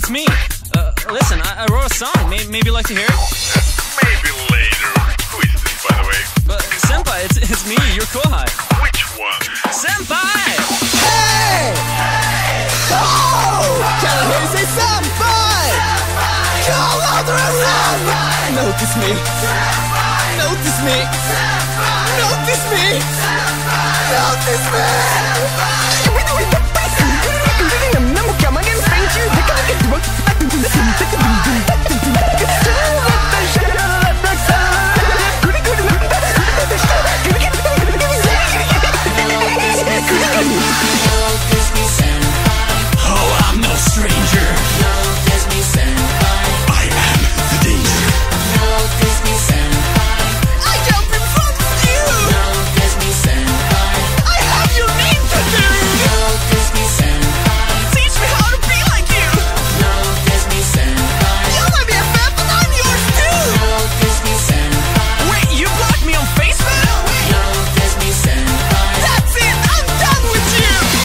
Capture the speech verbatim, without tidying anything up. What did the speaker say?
it's me. Uh, listen, I, I wrote a song. Maybe, maybe you'd like to hear it? Maybe later. Who is this, by the way? But, Senpai, it's, it's me, your kohai. Which one? Senpai! Hey! Oh! Can I hear you say senpai? Call louder and louder! Notice me! Notice me! Notice me! Notice me!